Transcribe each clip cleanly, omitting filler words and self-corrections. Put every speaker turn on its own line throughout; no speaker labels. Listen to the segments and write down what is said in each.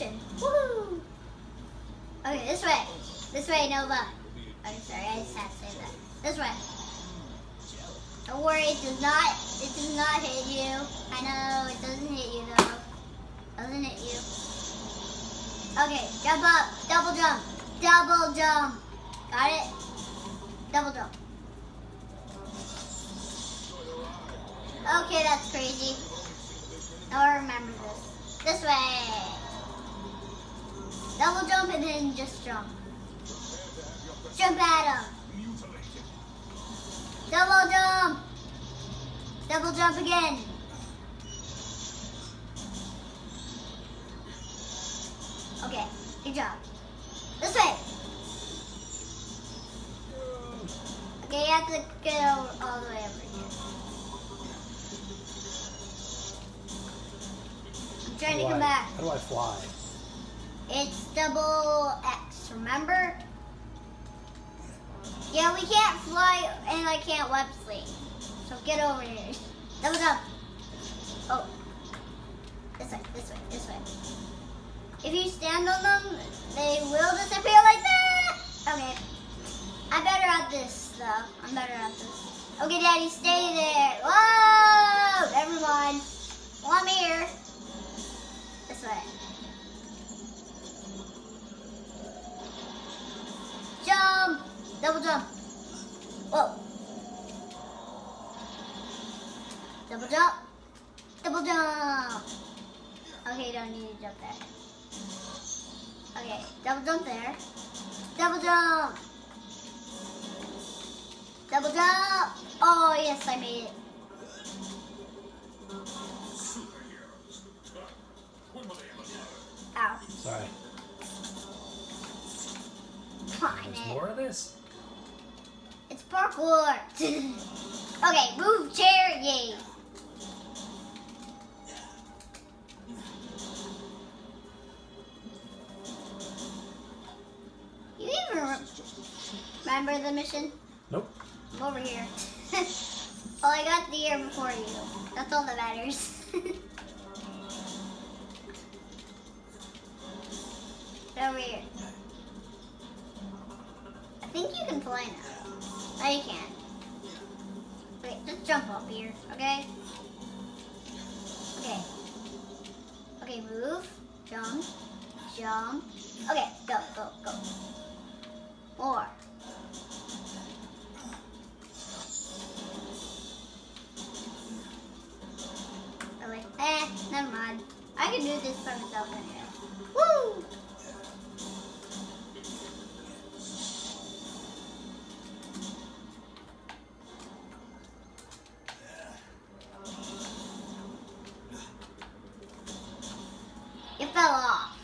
mission. Woohoo! Okay, this way. This way, Nova. Okay, sorry, I just had to say that. This way. Don't worry, it does not hit you. I know, it doesn't hit you though. Doesn't hit you. Okay, jump up. Double jump. Double jump. Got it? Double jump. Okay, that's crazy. Now I remember this. This way. Double jump and then just jump. Jump at him. Double jump. Double jump again. Okay, good job. This way. Okay, you have to get all the way over here. I'm trying to come back.
How do I fly?
It's double X, remember? Yeah, we can't fly and I can't web sling. So get over here. Double jump. Oh. This way, this way, this way. If you stand on them, they will disappear like that. Okay. I'm better at this, though. I'm better at this. Okay, Daddy, stay there. Whoa! Never mind. Well, I'm here. This way. Jump! Double jump. Whoa. Double jump. Double jump. Okay, you don't need to jump there. Okay, double jump there. Double jump. Double jump. Oh, yes, I made it. Ow.
Sorry.
Fine.
There's more of this?
It's parkour. Okay, move chair. Yay. You even remember the mission?
Nope.
I'm over here. Well, I got the year before you. That's all that matters. Over here. I think you can fly now. No, you can't. Wait, just jump up here, okay? Okay. Okay, move. Jump. Jump. Okay, go, go, go. More. Really? Never mind. I can do this by myself anyway. Woo! You fell off.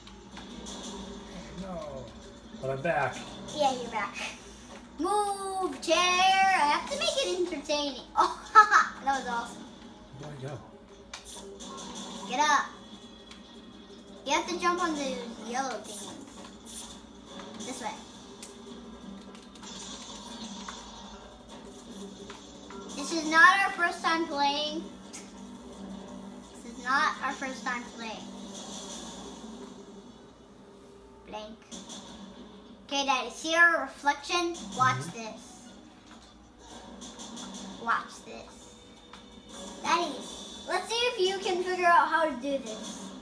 No. But I'm back.
Yeah, you're back. Move, chair. I have to make it entertaining. Oh, haha. That was awesome.
Where do I go?
Get up. You have to jump on the yellow thing. This way. This is not our first time playing. This is not our first time playing. Blank. Okay, Daddy, see our reflection? Watch this. Watch this. Daddy, let's see if you can figure out how to do this.